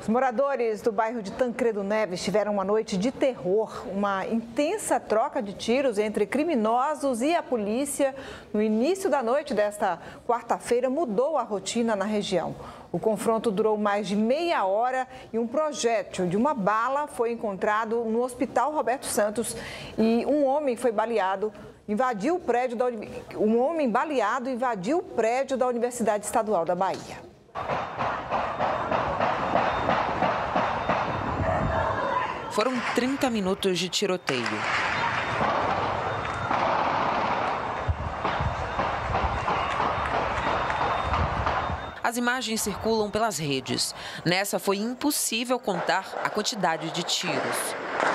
Moradores do bairro de Tancredo Neves tiveram uma noite de terror. Uma intensa troca de tiros entre criminosos e a polícia no início da noite desta quarta-feira mudou a rotina na região. O confronto durou mais de meia hora e um projétil de uma bala foi encontrado no Hospital Roberto Santos e um homem foi baleado. Um homem baleado invadiu o prédio da Universidade Estadual da Bahia. Foram 30 minutos de tiroteio. As imagens circulam pelas redes. Nessa foi impossível contar a quantidade de tiros.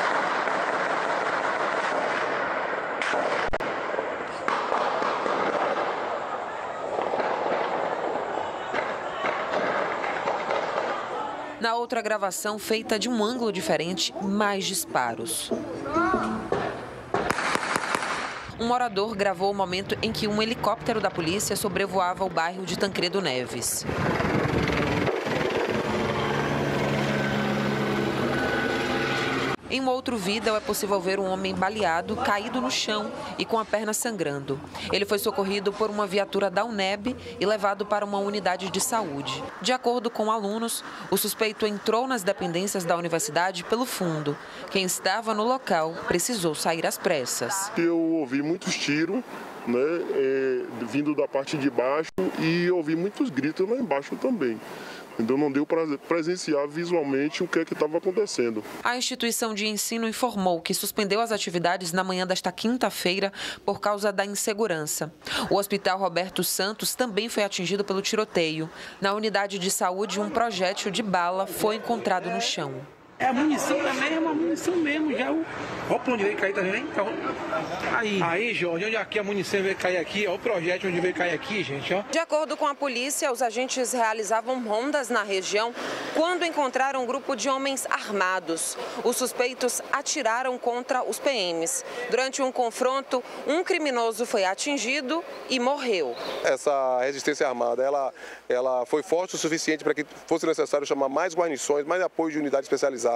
Na outra gravação, feita de um ângulo diferente, mais disparos. Um morador gravou o momento em que um helicóptero da polícia sobrevoava o bairro de Tancredo Neves. Em um outro vídeo é possível ver um homem baleado, caído no chão e com a perna sangrando. Ele foi socorrido por uma viatura da UNEB e levado para uma unidade de saúde. De acordo com alunos, o suspeito entrou nas dependências da universidade pelo fundo. Quem estava no local precisou sair às pressas. Eu ouvi muitos tiros, vindo da parte de baixo e ouvi muitos gritos lá embaixo também. Então não deu para presenciar visualmente o que estava acontecendo. A instituição de ensino informou que suspendeu as atividades na manhã desta quinta-feira por causa da insegurança. O Hospital Roberto Santos também foi atingido pelo tiroteio. Na unidade de saúde, um projétil de bala foi encontrado no chão. É a munição, é mesmo, a munição mesmo, já o... Olha para onde veio cair, tá vendo? Então, aí, Jorge, onde aqui a munição veio cair aqui, olha o projétil onde veio cair aqui, gente, ó. De acordo com a polícia, os agentes realizavam rondas na região quando encontraram um grupo de homens armados. Os suspeitos atiraram contra os PMs. Durante um confronto, um criminoso foi atingido e morreu. Essa resistência armada, ela foi forte o suficiente para que fosse necessário chamar mais guarnições, mais apoio de unidades especializadas.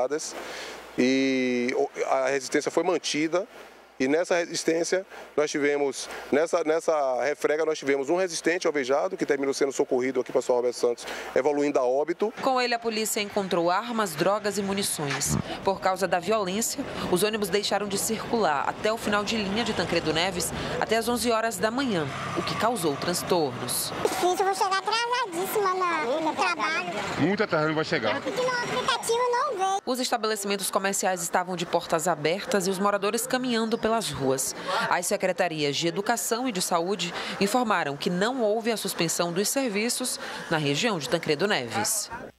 E a resistência foi mantida. E nessa resistência, nós tivemos, nessa refrega, nós tivemos um resistente alvejado, que terminou sendo socorrido aqui para o Hospital Roberto Santos, evoluindo a óbito. Com ele, a polícia encontrou armas, drogas e munições. Por causa da violência, os ônibus deixaram de circular até o final de linha de Tancredo Neves, até às 11 horas da manhã, o que causou transtornos. Difícil, eu vou chegar atrasadíssima no trabalho. Muito atrasado vai chegar. Porque no aplicativo não veio. Os estabelecimentos comerciais estavam de portas abertas e os moradores caminhando pelas ruas. As secretarias de Educação e de Saúde informaram que não houve a suspensão dos serviços na região de Tancredo Neves.